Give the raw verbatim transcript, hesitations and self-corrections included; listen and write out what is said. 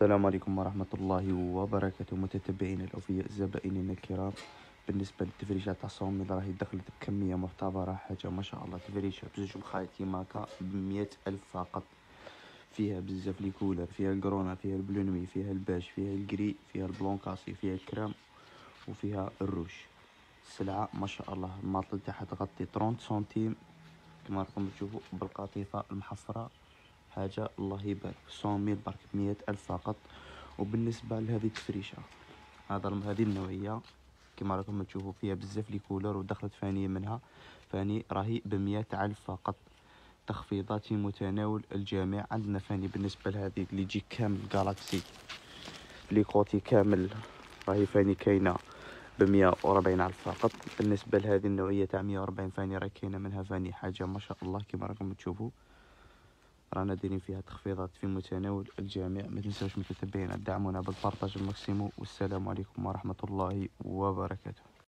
السلام عليكم ورحمة الله وبركاته متتبعينا الأوفياء زبائننا الكرام. بالنسبة للتفريشات تاع صوميل راهي دخلت بكمية معتبرة، حاجة ما شاء الله. تفريشة بزوج مخايط كيماكا بمية ألف فقط، فيها بزاف لي كولر، فيها الكرونا، فيها البلونوي، فيها الباش، فيها الجري، فيها البلونكاسي، فيها الكرام، وفيها الروش. السلعة ما شاء الله الماطل تاعها تغطي ثلاثين سنتيم كما راكم تشوفوا، بالقطيفة المحفرة، حاجة الله يبارك. صوميل برك بمية ألف فقط. وبالنسبة لهذه التفريشة، هذا هذه النوعية كما راكم تشوفوا فيها بزاف لي كولر، ودخلت فانية منها فاني راهي بمية ألف فقط. تخفيضات في متناول الجميع. عندنا فاني بالنسبة لهذه اللي يجي كامل جالاكسي لي كوتي كامل، راهي فاني كاينة بمية وربعين ألف فقط. بالنسبة لهذه النوعية تاع مية وربعين فاني راه كاينة منها فاني حاجة ما شاء الله كما راكم تشوفوا، رانا دايرين فيها تخفيضات في متناول الجميع. ما تنساوش متتبعينا دعمونا بالبارطاج الماكسيمو، والسلام عليكم ورحمة الله وبركاته.